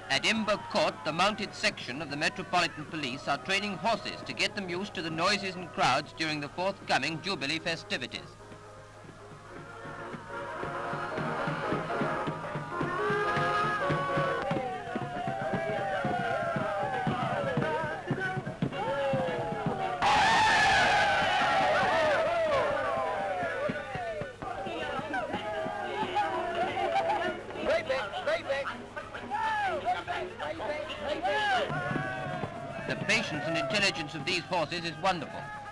At Imber Court, the mounted section of the Metropolitan Police are training horses to get them used to the noises and crowds during the forthcoming Jubilee festivities. The patience and intelligence of these horses is wonderful.